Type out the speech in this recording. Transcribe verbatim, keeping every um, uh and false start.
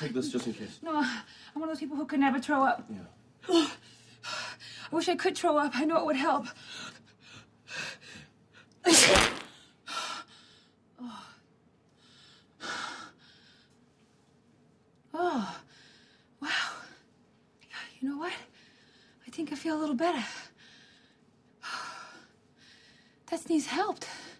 take this just in case. No, I'm one of those people who could never throw up. Yeah. I wish I could throw up. I know it would help. Oh. Oh. Wow. You know what? I think I feel a little better. That sneeze helped.